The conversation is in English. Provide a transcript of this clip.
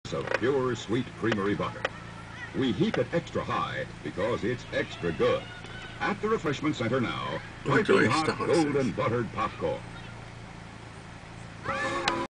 of pure sweet creamery butter. We heat it extra high because it's extra good. At the refreshment center now, piping hot golden buttered popcorn.